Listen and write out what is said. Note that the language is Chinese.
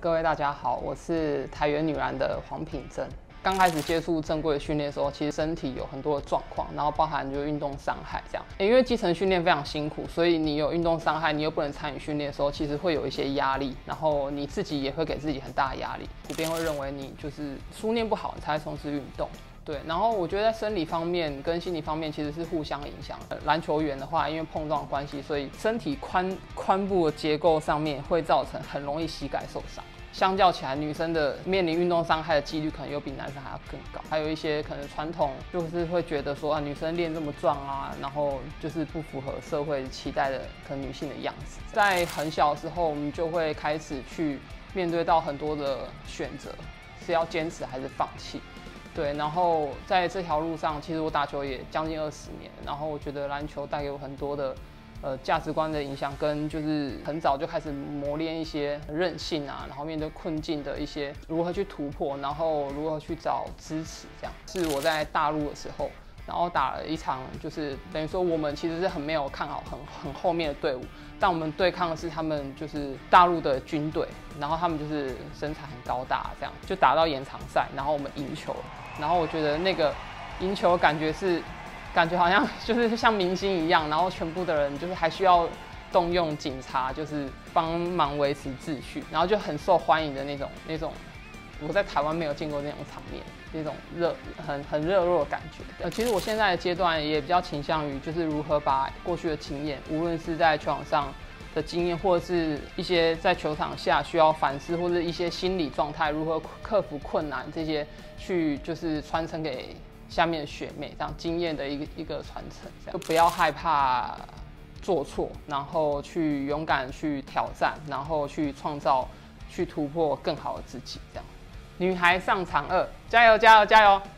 各位大家好，我是台原女篮的黄品珍。刚开始接触正规的训练的时候，其实身体有很多的状况，然后包含就是运动伤害这样。因为基层训练非常辛苦，所以你有运动伤害，你又不能参与训练的时候，其实会有一些压力，然后你自己也会给自己很大的压力。普遍会认为你就是书念不好，你才会从事运动。对，然后我觉得在生理方面跟心理方面其实是互相影响的。篮球员的话，因为碰撞的关系，所以身体髋部的结构上面会造成很容易膝盖受伤。相较起来，女生的面临运动伤害的几率可能又比男生还要更高。还有一些可能传统就是会觉得说女生练这么壮啊，然后就是不符合社会期待的可能女性的样子。在很小的时候，我们就会开始去面对到很多的选择，是要坚持还是放弃。对，然后在这条路上，其实我打球也将近20年，然后我觉得篮球带给我很多的价值观的影响，跟就是很早就开始磨练一些韧性啊，然后面对困境的一些如何去突破，然后如何去找支持，这样是我在大陆的时候，然后打了一场，就是等于说我们其实是很没有看好很后面的队伍，但我们对抗的是他们就是大陆的军队，然后他们就是身材很高大，这样就打到延长赛，然后我们赢球了，然后我觉得那个赢球感觉好像就是像明星一样，然后全部的人就是还需要动用警察，就是帮忙维持秩序，然后就很受欢迎的那种，我在台湾没有见过那种场面，那种很热络的感觉。其实我现在的阶段也比较倾向于就是如何把过去的经验，无论是在球场上的经验，或者是一些在球场下需要反思，或者一些心理状态如何克服困难这些，去就是传承给下面的学妹，这样经验的一个传承，这样就不要害怕做错，然后去勇敢去挑战，然后去创造、去突破更好的自己，这样。女孩上场2，加油加油加油！